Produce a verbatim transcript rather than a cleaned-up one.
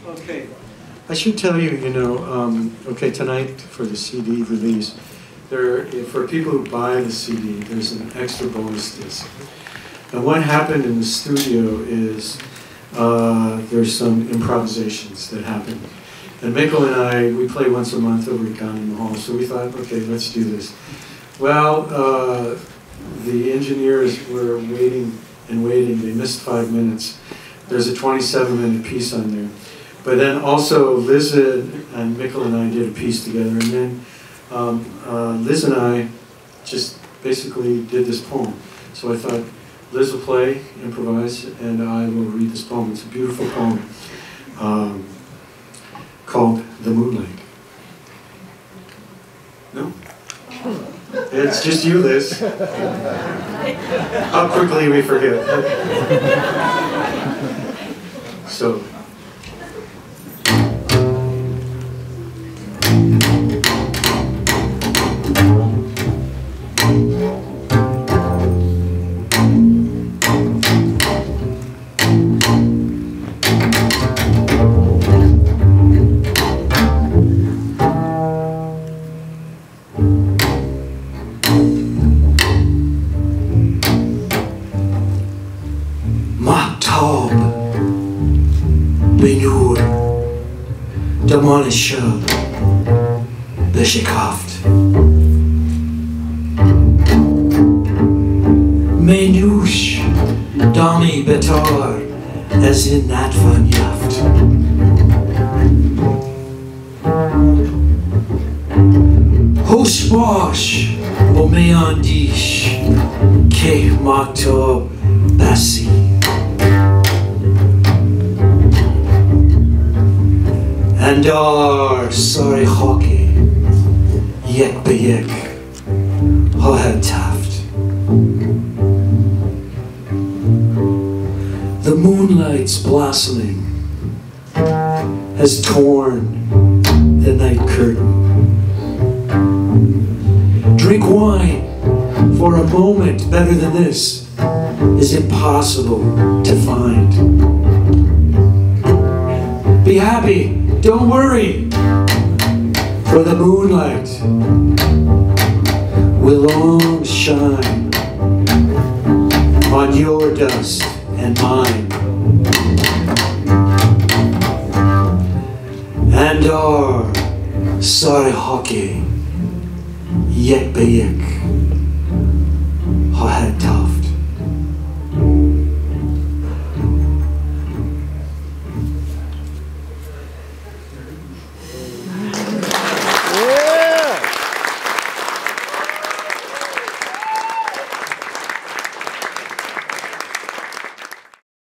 Okay. I should tell you, you know, um, okay, tonight for the C D release, there, for people who buy the C D, there's an extra bonus disc. And what happened in the studio is uh, there's some improvisations that happen. And Mikkel and I, we play once a month over at Gun in the Hall, so we thought, okay, let's do this. Well, uh, the engineers were waiting and waiting. They missed five minutes. There's a twenty-seven minute piece on there. But then also Liz and Mikkel and I did a piece together, and then um, uh, Liz and I just basically did this poem. So I thought, Liz will play, improvise, and I will read this poem. It's a beautiful poem um, called The Moonlight. No? It's just you, Liz. How quickly we forget. So. Noor, دمان شب بشکافت منوش دامی بتار از این نتوان یافت هوش باش و میاندیش که محتاب بسی اندار ساری خاکی یک به یک خواهد تفت. The moonlight's blossoming has torn the night curtain. Drink wine for a moment better than this is impossible to find. Be happy. Don't worry, for the moonlight will long shine on your dust and mine, and our sorry hockey yek be yek ha had